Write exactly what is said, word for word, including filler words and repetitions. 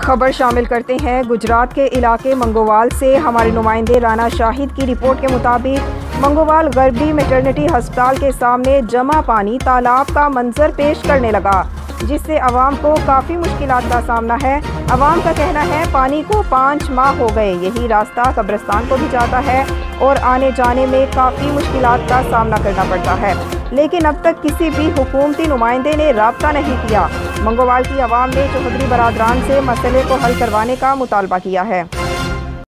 खबर शामिल करते हैं गुजरात के इलाके मंगोवाल से। हमारे नुमाइंदे राना शाहिद की रिपोर्ट के मुताबिक मंगोवाल गर्भी मैटरनिटी अस्पताल के सामने जमा पानी तालाब का मंजर पेश करने लगा, जिससे अवाम को काफ़ी मुश्किलात का सामना है। अवाम का कहना है पानी को पाँच माह हो गए, यही रास्ता कब्रिस्तान को भी जाता है और आने जाने में काफ़ी मुश्किलात का सामना करना पड़ता है, लेकिन अब तक किसी भी हुकूमती नुमाइंदे ने राब्ता नहीं किया। मंगोवाल की अवाम ने चौधरी बरादरान से मसले को हल करवाने का मुतालबा किया है।